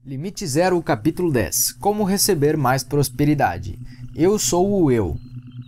Limite Zero, capítulo 10. Como receber mais prosperidade. Eu sou o eu.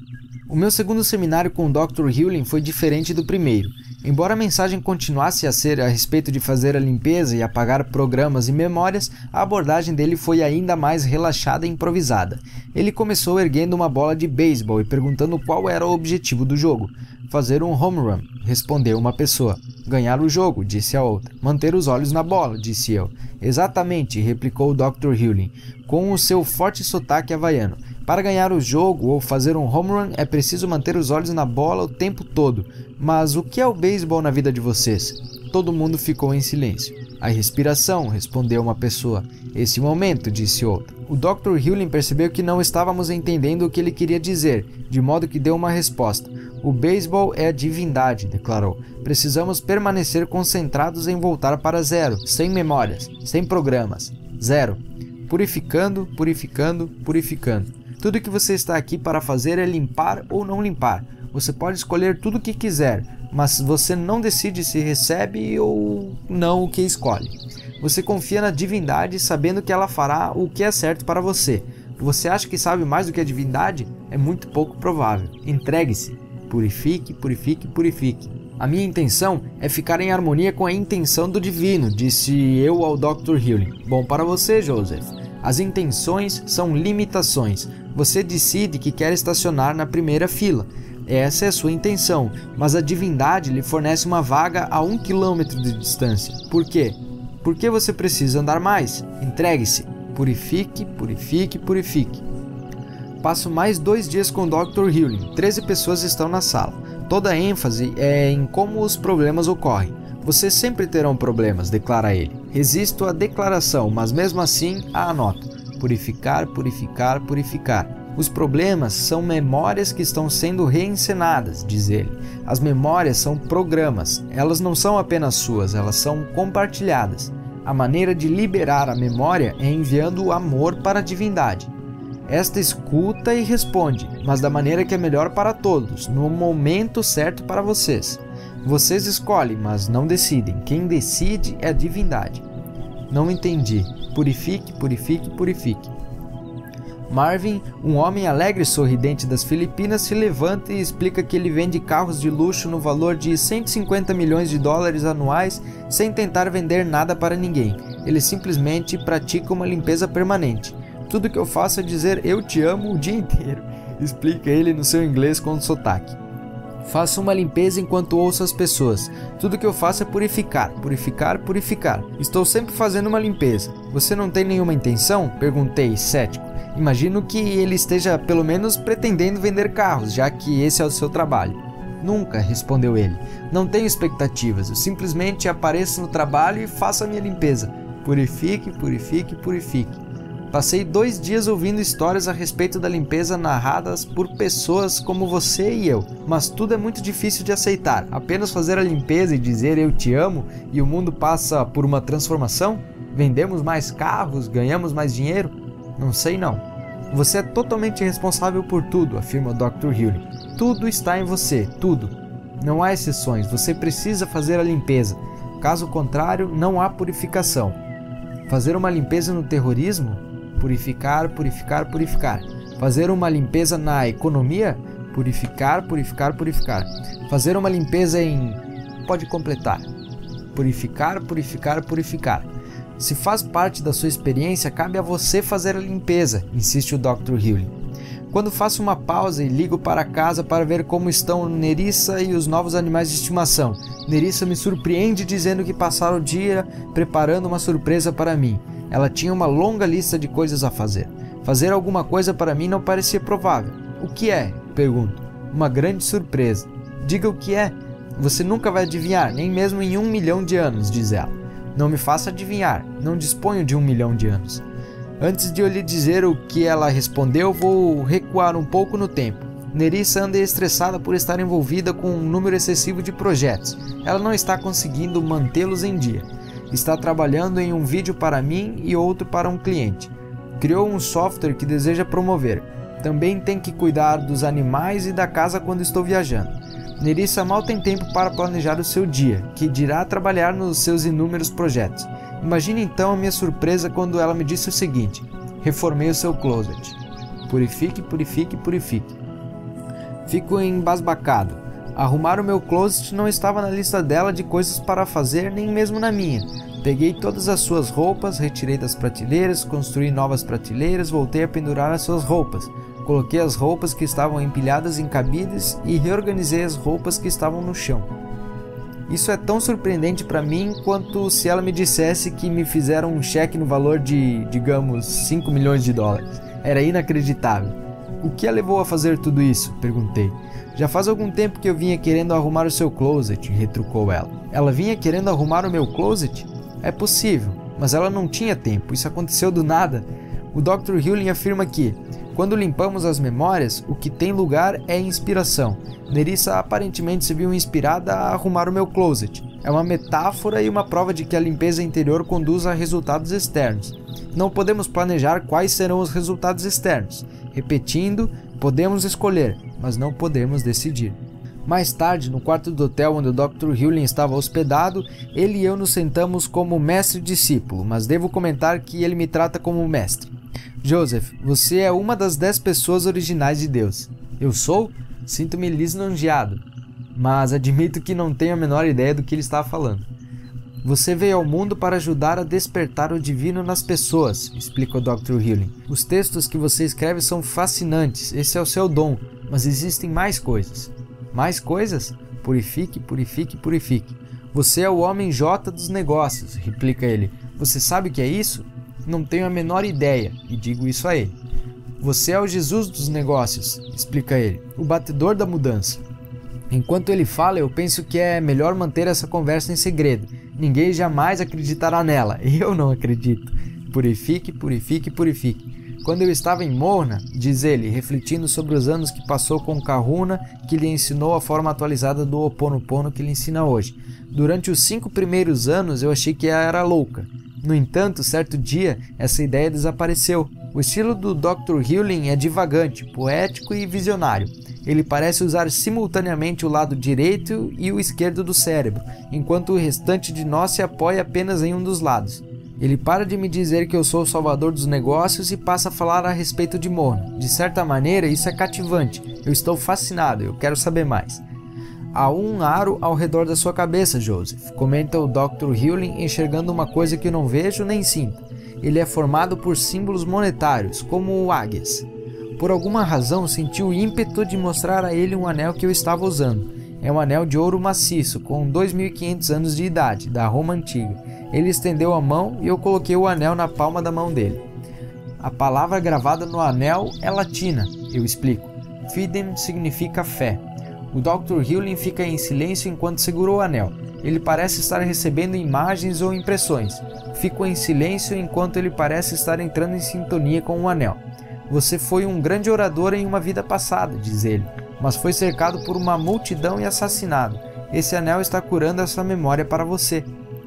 O meu segundo seminário com o Dr. Hewlin foi diferente do primeiro. Embora a mensagem continuasse a ser a respeito de fazer a limpeza e apagar programas e memórias, a abordagem dele foi ainda mais relaxada e improvisada. Ele começou erguendo uma bola de beisebol e perguntando qual era o objetivo do jogo. Fazer um home run, respondeu uma pessoa. Ganhar o jogo, disse a outra. Manter os olhos na bola, disse eu. Exatamente, replicou o Dr. Hewlin, com o seu forte sotaque havaiano. Para ganhar o jogo ou fazer um home run é preciso manter os olhos na bola o tempo todo. Mas o que é o beisebol na vida de vocês? Todo mundo ficou em silêncio. A respiração, respondeu uma pessoa. Esse momento, disse outra. O Dr. Hewlin percebeu que não estávamos entendendo o que ele queria dizer, de modo que deu uma resposta. O beisebol é a divindade, declarou. Precisamos permanecer concentrados em voltar para zero, sem memórias, sem programas. Zero. Purificando, purificando, purificando. Tudo que você está aqui para fazer é limpar ou não limpar. Você pode escolher tudo o que quiser, mas você não decide se recebe ou não o que escolhe. Você confia na divindade sabendo que ela fará o que é certo para você. Você acha que sabe mais do que a divindade? É muito pouco provável. Entregue-se. Purifique, purifique, purifique. A minha intenção é ficar em harmonia com a intenção do divino, disse eu ao Dr. Hewlin. Bom para você, Joseph. As intenções são limitações. Você decide que quer estacionar na primeira fila. Essa é a sua intenção, mas a divindade lhe fornece uma vaga a 1 quilômetro de distância. Por quê? Porque você precisa andar mais. Entregue-se. Purifique, purifique, purifique. Passo mais 2 dias com o Dr. Hewlin. 13 pessoas estão na sala. Toda a ênfase é em como os problemas ocorrem. Vocês sempre terão problemas, declara ele. Resisto à declaração, mas mesmo assim a anoto. Purificar, purificar, purificar. Os problemas são memórias que estão sendo reencenadas, diz ele. As memórias são programas. Elas não são apenas suas, elas são compartilhadas. A maneira de liberar a memória é enviando o amor para a divindade. Esta escuta e responde, mas da maneira que é melhor para todos, no momento certo para vocês. Vocês escolhem, mas não decidem. Quem decide é a divindade. Não entendi. Purifique, purifique, purifique. Marvin, um homem alegre e sorridente das Filipinas, se levanta e explica que ele vende carros de luxo no valor de 150 milhões de dólares anuais sem tentar vender nada para ninguém. Ele simplesmente pratica uma limpeza permanente. Tudo que eu faço é dizer eu te amo o dia inteiro, explica ele no seu inglês com sotaque. Faço uma limpeza enquanto ouço as pessoas. Tudo que eu faço é purificar, purificar, purificar. Estou sempre fazendo uma limpeza. Você não tem nenhuma intenção? Perguntei, cético. Imagino que ele esteja pelo menos pretendendo vender carros, já que esse é o seu trabalho. Nunca, respondeu ele. Não tenho expectativas. Eu simplesmente apareço no trabalho e faço a minha limpeza. Purifique, purifique, purifique. Passei 2 dias ouvindo histórias a respeito da limpeza narradas por pessoas como você e eu, mas tudo é muito difícil de aceitar. Apenas fazer a limpeza e dizer eu te amo e o mundo passa por uma transformação? Vendemos mais carros? Ganhamos mais dinheiro? Não sei não. Você é totalmente responsável por tudo, afirma o Dr. Hewlin. Tudo está em você, tudo. Não há exceções, você precisa fazer a limpeza. Caso contrário, não há purificação. Fazer uma limpeza no terrorismo? Purificar, purificar, purificar. Fazer uma limpeza na economia? Purificar, purificar, purificar. Fazer uma limpeza em... Pode completar. Purificar, purificar, purificar. Se faz parte da sua experiência, cabe a você fazer a limpeza, insiste o Dr. Hewlin. Quando faço uma pausa e ligo para casa para ver como estão Nerissa e os novos animais de estimação, Nerissa me surpreende dizendo que passaram o dia preparando uma surpresa para mim. Ela tinha uma longa lista de coisas a fazer. Fazer alguma coisa para mim não parecia provável. O que é? Pergunto. Uma grande surpresa. Diga o que é. Você nunca vai adivinhar, nem mesmo em 1 milhão de anos, diz ela. Não me faça adivinhar. Não disponho de 1 milhão de anos. Antes de eu lhe dizer o que ela respondeu, vou recuar um pouco no tempo. Nerissa anda estressada por estar envolvida com um número excessivo de projetos. Ela não está conseguindo mantê-los em dia. Está trabalhando em um vídeo para mim e outro para um cliente. Criou um software que deseja promover. Também tem que cuidar dos animais e da casa quando estou viajando. Nerissa mal tem tempo para planejar o seu dia, que dirá trabalhar nos seus inúmeros projetos. Imagine então a minha surpresa quando ela me disse o seguinte: reformei o seu closet. Purifique, purifique, purifique. Fico embasbacado. Arrumar o meu closet não estava na lista dela de coisas para fazer, nem mesmo na minha. Peguei todas as suas roupas, retirei das prateleiras, construí novas prateleiras, voltei a pendurar as suas roupas. Coloquei as roupas que estavam empilhadas em cabides e reorganizei as roupas que estavam no chão. Isso é tão surpreendente para mim quanto se ela me dissesse que me fizeram um cheque no valor de, digamos, 5 milhões de dólares. Era inacreditável. O que a levou a fazer tudo isso? Perguntei. Já faz algum tempo que eu vinha querendo arrumar o seu closet, retrucou ela. Ela vinha querendo arrumar o meu closet? É possível, mas ela não tinha tempo, isso aconteceu do nada. O Dr. Hewlin afirma que, quando limpamos as memórias, o que tem lugar é inspiração. Nerissa aparentemente se viu inspirada a arrumar o meu closet. É uma metáfora e uma prova de que a limpeza interior conduz a resultados externos. Não podemos planejar quais serão os resultados externos. Repetindo, podemos escolher, mas não podemos decidir. Mais tarde, no quarto do hotel onde o Dr. Hewlin estava hospedado, ele e eu nos sentamos como mestre e discípulo, mas devo comentar que ele me trata como mestre. Joseph, você é uma das 10 pessoas originais de Deus. Eu sou? Sinto-me lisonjeado, mas admito que não tenho a menor ideia do que ele está falando. Você veio ao mundo para ajudar a despertar o divino nas pessoas, explica o Dr. Hewlin. Os textos que você escreve são fascinantes, esse é o seu dom, mas existem mais coisas. Mais coisas? Purifique, purifique, purifique. Você é o homem J dos negócios, replica ele. Você sabe o que é isso? Não tenho a menor ideia, e digo isso a ele. Você é o Jesus dos negócios, explica ele, o batedor da mudança. Enquanto ele fala, eu penso que é melhor manter essa conversa em segredo. Ninguém jamais acreditará nela, eu não acredito. Purifique, purifique, purifique. Quando eu estava em Morna, diz ele, refletindo sobre os anos que passou com Kahuna, que lhe ensinou a forma atualizada do Ho Oponopono que lhe ensina hoje. Durante os 5 primeiros anos eu achei que ela era louca. No entanto, certo dia, essa ideia desapareceu. O estilo do Dr. Hewlin é divagante, poético e visionário. Ele parece usar simultaneamente o lado direito e o esquerdo do cérebro, enquanto o restante de nós se apoia apenas em um dos lados. Ele para de me dizer que eu sou o salvador dos negócios e passa a falar a respeito de Morna. De certa maneira, isso é cativante. Eu estou fascinado, eu quero saber mais. Há um aro ao redor da sua cabeça, Joseph, comenta o Dr. Hewlin, enxergando uma coisa que não vejo nem sinto. Ele é formado por símbolos monetários, como águias. Por alguma razão, senti o ímpeto de mostrar a ele um anel que eu estava usando. É um anel de ouro maciço, com 2.500 anos de idade, da Roma Antiga. Ele estendeu a mão e eu coloquei o anel na palma da mão dele. A palavra gravada no anel é latina, eu explico. Fidem significa fé. O Dr. Hewlin fica em silêncio enquanto segura o anel. Ele parece estar recebendo imagens ou impressões. Fico em silêncio enquanto ele parece estar entrando em sintonia com o anel. Você foi um grande orador em uma vida passada, diz ele, mas foi cercado por uma multidão e assassinado. Esse anel está curando essa memória para você.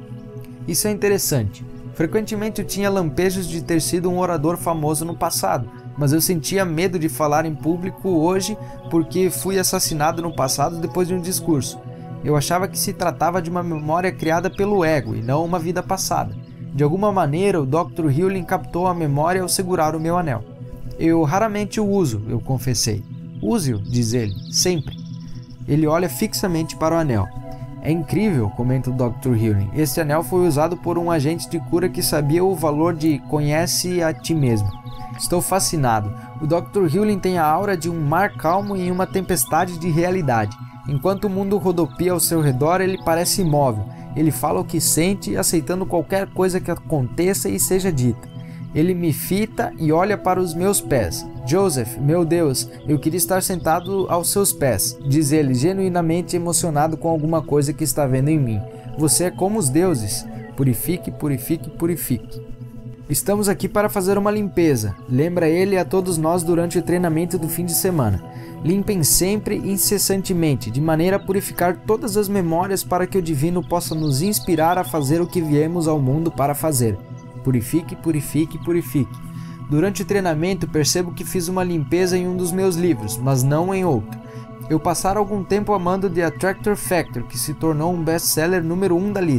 Isso é interessante. Frequentemente eu tinha lampejos de ter sido um orador famoso no passado, mas eu sentia medo de falar em público hoje porque fui assassinado no passado depois de um discurso. Eu achava que se tratava de uma memória criada pelo ego e não uma vida passada. De alguma maneira, o Dr. Hewlin captou a memória ao segurar o meu anel. Eu raramente o uso, eu confessei. Use-o, diz ele, sempre. Ele olha fixamente para o anel. É incrível, comenta o Dr. Hewlin. Este anel foi usado por um agente de cura que sabia o valor de conhece a ti mesmo. Estou fascinado. O Dr. Hewlin tem a aura de um mar calmo em uma tempestade de realidade. Enquanto o mundo rodopia ao seu redor, ele parece imóvel. Ele fala o que sente, aceitando qualquer coisa que aconteça e seja dita. Ele me fita e olha para os meus pés. Joseph, meu Deus, eu queria estar sentado aos seus pés, diz ele, genuinamente emocionado com alguma coisa que está vendo em mim. Você é como os deuses. Purifique, purifique, purifique. Estamos aqui para fazer uma limpeza, lembra ele a todos nós durante o treinamento do fim de semana. Limpem sempre e incessantemente, de maneira a purificar todas as memórias para que o divino possa nos inspirar a fazer o que viemos ao mundo para fazer. Purifique, purifique, purifique. Durante o treinamento percebo que fiz uma limpeza em um dos meus livros, mas não em outro. Eu passara algum tempo amando The Attractor Factor, que se tornou um best-seller número 1 da lista.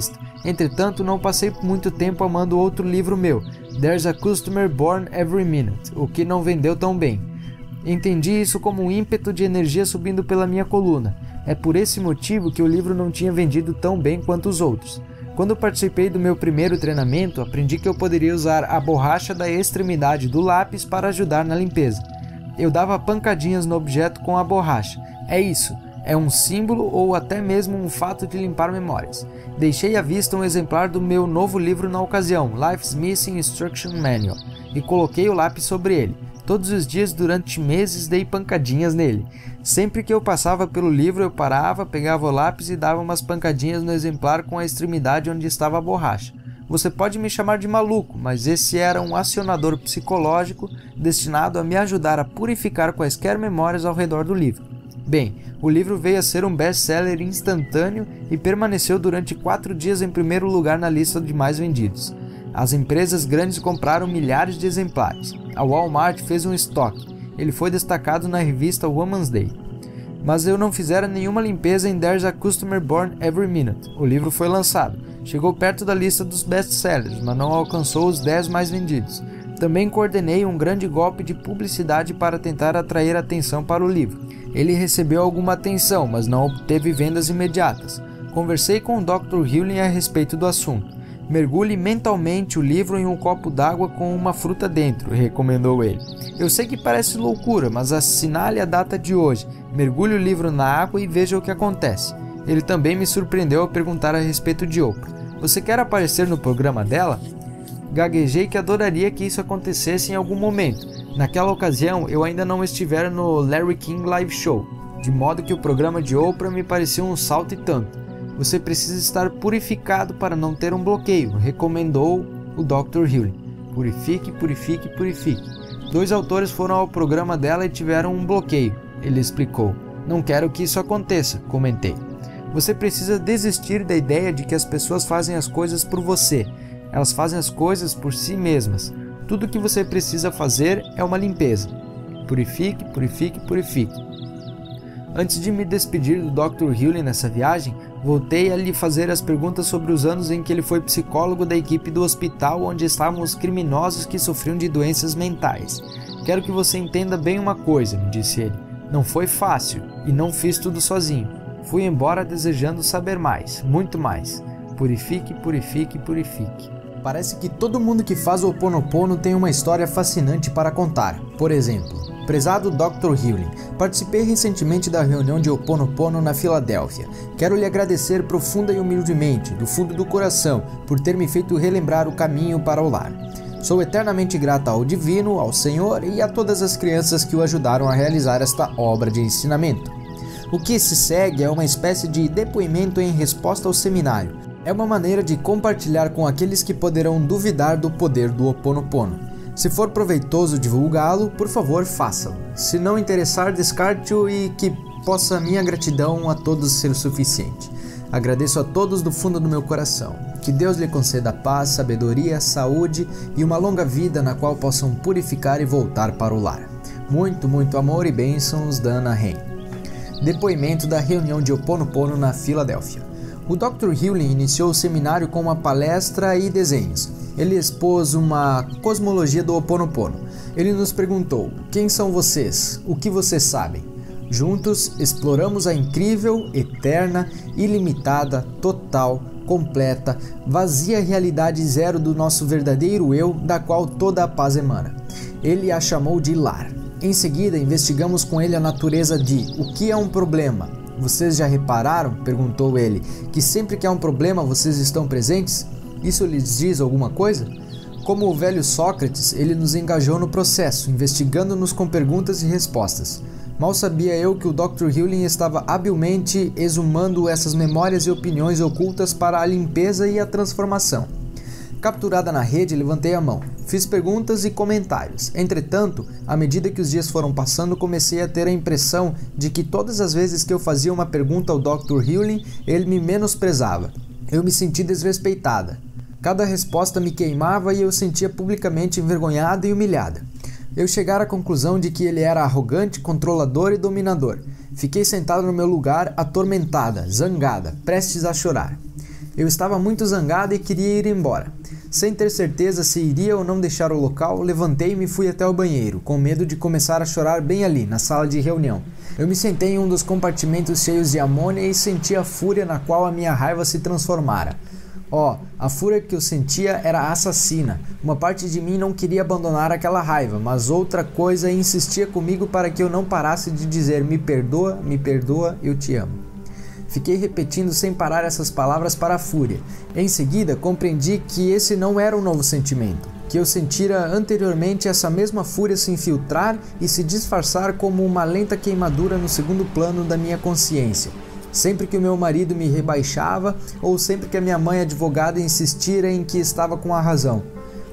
Entretanto, não passei muito tempo amando outro livro meu, There's a Customer Born Every Minute, o que não vendeu tão bem. Entendi isso como um ímpeto de energia subindo pela minha coluna. É por esse motivo que o livro não tinha vendido tão bem quanto os outros. Quando participei do meu primeiro treinamento, aprendi que eu poderia usar a borracha da extremidade do lápis para ajudar na limpeza. Eu dava pancadinhas no objeto com a borracha. É isso. É um símbolo ou até mesmo um fato de limpar memórias. Deixei à vista um exemplar do meu novo livro na ocasião, Life's Missing Instruction Manual, e coloquei o lápis sobre ele. Todos os dias durante meses dei pancadinhas nele. Sempre que eu passava pelo livro eu parava, pegava o lápis e dava umas pancadinhas no exemplar com a extremidade onde estava a borracha. Você pode me chamar de maluco, mas esse era um acionador psicológico destinado a me ajudar a purificar quaisquer memórias ao redor do livro. Bem, o livro veio a ser um best-seller instantâneo e permaneceu durante 4 dias em primeiro lugar na lista de mais vendidos. As empresas grandes compraram milhares de exemplares. A Walmart fez um estoque. Ele foi destacado na revista Woman's Day. Mas eu não fizera nenhuma limpeza em There's a Customer Born Every Minute. O livro foi lançado. Chegou perto da lista dos best-sellers, mas não alcançou os 10 mais vendidos. Também coordenei um grande golpe de publicidade para tentar atrair atenção para o livro. Ele recebeu alguma atenção, mas não obteve vendas imediatas. Conversei com o Dr. Hewlin a respeito do assunto. Mergulhe mentalmente o livro em um copo d'água com uma fruta dentro, recomendou ele. Eu sei que parece loucura, mas assinale a data de hoje. Mergulhe o livro na água e veja o que acontece. Ele também me surpreendeu ao perguntar a respeito de Oprah. Você quer aparecer no programa dela? Gaguejei que adoraria que isso acontecesse em algum momento. Naquela ocasião, eu ainda não estivera no Larry King Live Show, de modo que o programa de Oprah me parecia um salto e tanto. Você precisa estar purificado para não ter um bloqueio, recomendou o Dr. Hewlin. Purifique, purifique, purifique. 2 autores foram ao programa dela e tiveram um bloqueio, ele explicou. Não quero que isso aconteça, comentei. Você precisa desistir da ideia de que as pessoas fazem as coisas por você. Elas fazem as coisas por si mesmas. Tudo o que você precisa fazer é uma limpeza. Purifique, purifique, purifique. Antes de me despedir do Dr. Hewlin nessa viagem, voltei a lhe fazer as perguntas sobre os anos em que ele foi psicólogo da equipe do hospital onde estavam os criminosos que sofriam de doenças mentais. Quero que você entenda bem uma coisa, me disse ele. Não foi fácil e não fiz tudo sozinho. Fui embora desejando saber mais, muito mais. Purifique, purifique, purifique. Parece que todo mundo que faz o Ho Oponopono tem uma história fascinante para contar. Por exemplo, prezado Dr. Hewlin, participei recentemente da reunião de Ho Oponopono na Filadélfia. Quero lhe agradecer profunda e humildemente, do fundo do coração, por ter me feito relembrar o caminho para o lar. Sou eternamente grata ao Divino, ao Senhor e a todas as crianças que o ajudaram a realizar esta obra de ensinamento. O que se segue é uma espécie de depoimento em resposta ao seminário. É uma maneira de compartilhar com aqueles que poderão duvidar do poder do Ho Oponopono. Se for proveitoso divulgá-lo, por favor, faça-o. Se não interessar, descarte-o e que possa minha gratidão a todos ser suficiente. Agradeço a todos do fundo do meu coração. Que Deus lhe conceda paz, sabedoria, saúde e uma longa vida na qual possam purificar e voltar para o lar. Muito, muito amor e bênçãos, Dana Ren. Depoimento da reunião de Ho Oponopono na Filadélfia. O Dr. Hewlin iniciou o seminário com uma palestra e desenhos. Ele expôs uma cosmologia do Ho Oponopono. Ele nos perguntou: quem são vocês? O que vocês sabem? Juntos exploramos a incrível, eterna, ilimitada, total, completa, vazia realidade zero do nosso verdadeiro eu, da qual toda a paz emana. Ele a chamou de lar. Em seguida, investigamos com ele a natureza de o que é um problema. Vocês já repararam, perguntou ele, que sempre que há um problema vocês estão presentes? Isso lhes diz alguma coisa? Como o velho Sócrates, ele nos engajou no processo, investigando-nos com perguntas e respostas. Mal sabia eu que o Dr. Hewlin estava habilmente exumando essas memórias e opiniões ocultas para a limpeza e a transformação. Capturada na rede, levantei a mão. Fiz perguntas e comentários. Entretanto, à medida que os dias foram passando, comecei a ter a impressão de que todas as vezes que eu fazia uma pergunta ao Dr. Hewlin, ele me menosprezava. Eu me senti desrespeitada. Cada resposta me queimava e eu sentia publicamente envergonhada e humilhada. Eu chegara à conclusão de que ele era arrogante, controlador e dominador. Fiquei sentada no meu lugar, atormentada, zangada, prestes a chorar. Eu estava muito zangado e queria ir embora. Sem ter certeza se iria ou não deixar o local, levantei-me e fui até o banheiro, com medo de começar a chorar bem ali, na sala de reunião. Eu me sentei em um dos compartimentos cheios de amônia e senti a fúria na qual a minha raiva se transformara. A fúria que eu sentia era assassina. Uma parte de mim não queria abandonar aquela raiva, mas outra coisa insistia comigo para que eu não parasse de dizer me perdoa, eu te amo. Fiquei repetindo sem parar essas palavras para a fúria. Em seguida, compreendi que esse não era um novo sentimento, que eu sentira anteriormente essa mesma fúria se infiltrar e se disfarçar como uma lenta queimadura no segundo plano da minha consciência. Sempre que o meu marido me rebaixava ou sempre que a minha mãe advogada insistira em que estava com a razão.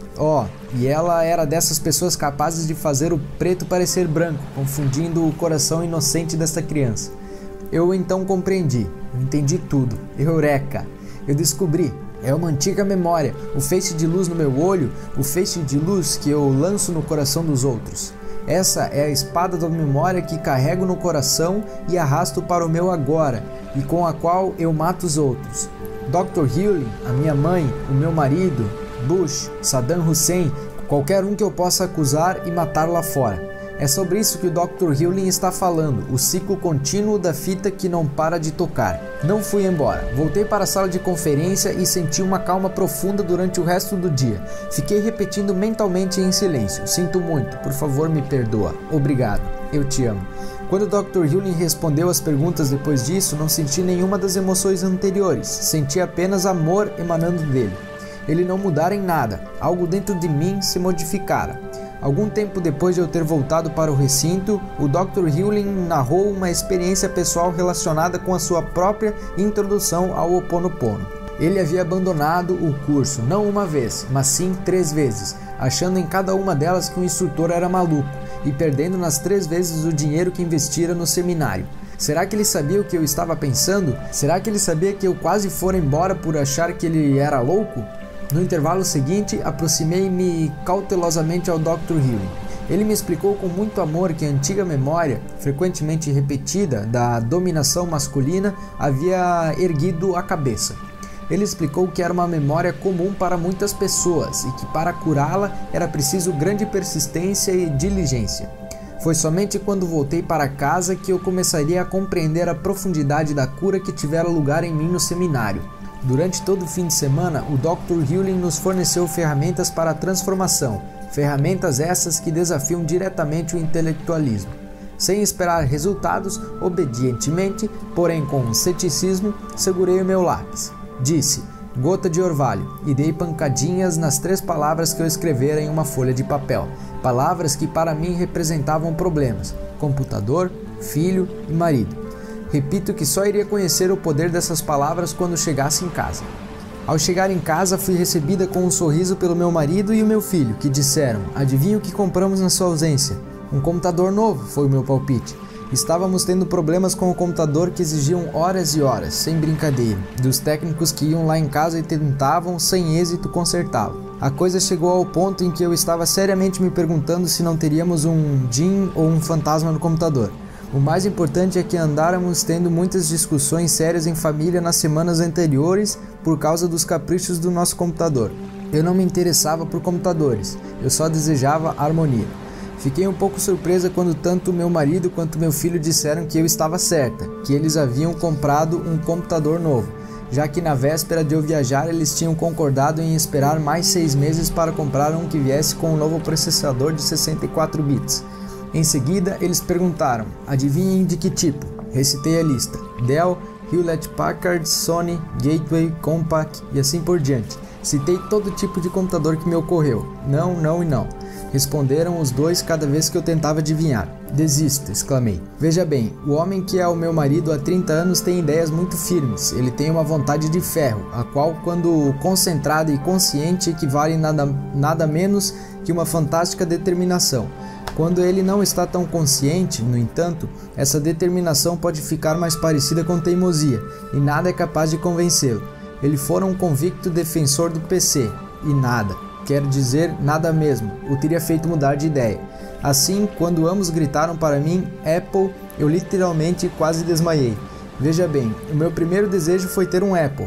E ela era dessas pessoas capazes de fazer o preto parecer branco, confundindo o coração inocente desta criança. Eu então compreendi, eu entendi tudo. Eureka! Eu descobri. É uma antiga memória, o feixe de luz no meu olho, o feixe de luz que eu lanço no coração dos outros. Essa é a espada da memória que carrego no coração e arrasto para o meu agora, e com a qual eu mato os outros. Dr. Hewlin, a minha mãe, o meu marido, Bush, Saddam Hussein, qualquer um que eu possa acusar e matar lá fora. É sobre isso que o Dr. Hewlin está falando, o ciclo contínuo da fita que não para de tocar. Não fui embora. Voltei para a sala de conferência e senti uma calma profunda durante o resto do dia. Fiquei repetindo mentalmente em silêncio. Sinto muito, por favor me perdoa. Obrigado, eu te amo. Quando o Dr. Hewlin respondeu as perguntas depois disso, não senti nenhuma das emoções anteriores. Senti apenas amor emanando dele. Ele não mudara em nada. Algo dentro de mim se modificara. Algum tempo depois de eu ter voltado para o recinto, o Dr. Hewlin narrou uma experiência pessoal relacionada com a sua própria introdução ao Ho Oponopono. Ele havia abandonado o curso, não uma vez, mas sim 3 vezes, achando em cada uma delas que o instrutor era maluco e perdendo nas 3 vezes o dinheiro que investira no seminário. Será que ele sabia o que eu estava pensando? Será que ele sabia que eu quase fora embora por achar que ele era louco? No intervalo seguinte, aproximei-me cautelosamente ao Dr. Hewlin. Ele me explicou com muito amor que a antiga memória, frequentemente repetida, da dominação masculina, havia erguido a cabeça. Ele explicou que era uma memória comum para muitas pessoas e que para curá-la era preciso grande persistência e diligência. Foi somente quando voltei para casa que eu começaria a compreender a profundidade da cura que tivera lugar em mim no seminário. Durante todo o fim de semana, o Dr. Hewlin nos forneceu ferramentas para a transformação, ferramentas essas que desafiam diretamente o intelectualismo. Sem esperar resultados, obedientemente, porém com ceticismo, segurei o meu lápis. Disse, gota de orvalho, e dei pancadinhas nas 3 palavras que eu escrevera em uma folha de papel, palavras que para mim representavam problemas: computador, filho e marido. Repito que só iria conhecer o poder dessas palavras quando chegasse em casa. Ao chegar em casa, fui recebida com um sorriso pelo meu marido e o meu filho, que disseram, adivinha o que compramos na sua ausência? Um computador novo, foi o meu palpite. Estávamos tendo problemas com o computador que exigiam horas e horas, sem brincadeira, dos técnicos que iam lá em casa e tentavam, sem êxito, consertá-lo. A coisa chegou ao ponto em que eu estava seriamente me perguntando se não teríamos um djinn ou um fantasma no computador. O mais importante é que andáramos tendo muitas discussões sérias em família nas semanas anteriores por causa dos caprichos do nosso computador. Eu não me interessava por computadores, eu só desejava harmonia. Fiquei um pouco surpresa quando tanto meu marido quanto meu filho disseram que eu estava certa, que eles haviam comprado um computador novo, já que na véspera de eu viajar eles tinham concordado em esperar mais 6 meses para comprar um que viesse com um novo processador de 64 bits. Em seguida, eles perguntaram, adivinhem de que tipo? Recitei a lista, Dell, Hewlett-Packard, Sony, Gateway, Compaq e assim por diante. Citei todo tipo de computador que me ocorreu, não, não e não. Responderam os 2 cada vez que eu tentava adivinhar. Desisto, exclamei. Veja bem, o homem que é o meu marido há 30 anos tem ideias muito firmes. Ele tem uma vontade de ferro, a qual, quando concentrada e consciente, equivale nada menos que uma fantástica determinação. Quando ele não está tão consciente, no entanto, essa determinação pode ficar mais parecida com teimosia, e nada é capaz de convencê-lo. Ele fora um convicto defensor do PC, e nada, quero dizer nada mesmo, o teria feito mudar de ideia. Assim, quando ambos gritaram para mim, Apple, eu literalmente quase desmaiei. Veja bem, o meu primeiro desejo foi ter um Apple.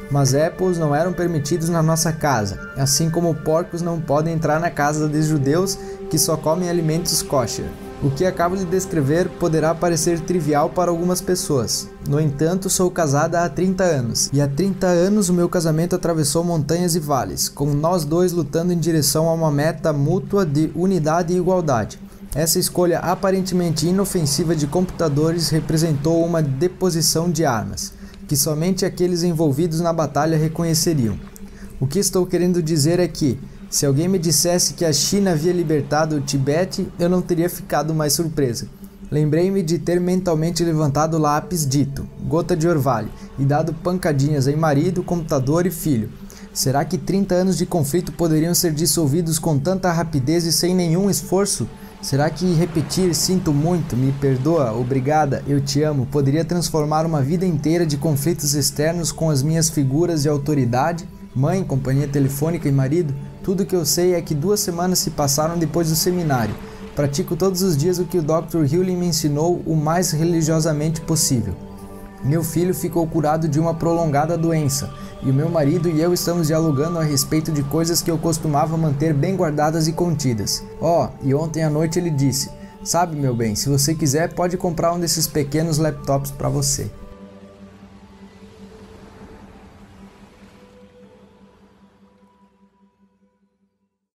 Mas apples não eram permitidos na nossa casa, assim como porcos não podem entrar na casa de judeus que só comem alimentos kosher. O que acabo de descrever poderá parecer trivial para algumas pessoas. No entanto, sou casada há 30 anos, e há 30 anos o meu casamento atravessou montanhas e vales, com nós dois lutando em direção a uma meta mútua de unidade e igualdade. Essa escolha aparentemente inofensiva de computadores representou uma deposição de armas, que somente aqueles envolvidos na batalha reconheceriam. O que estou querendo dizer é que, se alguém me dissesse que a China havia libertado o Tibete, eu não teria ficado mais surpresa. Lembrei-me de ter mentalmente levantado o lápis dito, gota de orvalho, e dado pancadinhas em marido, computador e filho. Será que 30 anos de conflito poderiam ser dissolvidos com tanta rapidez e sem nenhum esforço? Será que repetir "sinto muito, me perdoa, obrigada, eu te amo" poderia transformar uma vida inteira de conflitos externos com as minhas figuras de autoridade, mãe, companhia telefônica e marido? Tudo que eu sei é que 2 semanas se passaram depois do seminário. Pratico todos os dias o que o Dr. Hewlin me ensinou o mais religiosamente possível. Meu filho ficou curado de uma prolongada doença, e o meu marido e eu estamos dialogando a respeito de coisas que eu costumava manter bem guardadas e contidas. E ontem à noite ele disse: "Sabe, meu bem, se você quiser pode comprar um desses pequenos laptops para você."